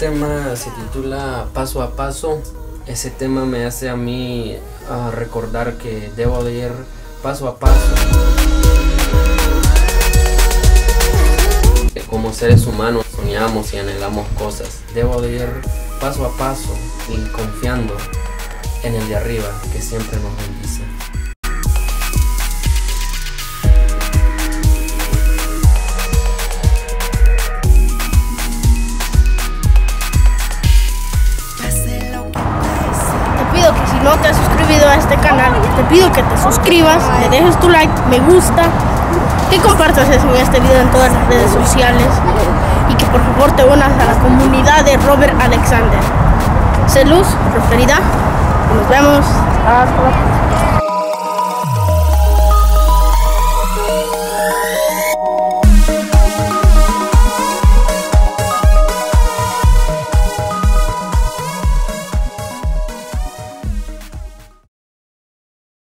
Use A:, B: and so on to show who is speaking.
A: tema se titula Paso a Paso. Ese tema me hace a mí recordar que debo de ir paso a paso. Como seres humanos soñamos y anhelamos cosas. Debo de ir paso a paso y confiando en el de arriba que siempre nos bendice.
B: Te pido que si no te has suscribido a este canal, te pido que te suscribas, le dejes tu like, me gusta, que compartas este video en todas las redes sociales y que por favor te unas a la comunidad de Robert Alexander. Sé luz, prosperidad y nos vemos hasta la próxima.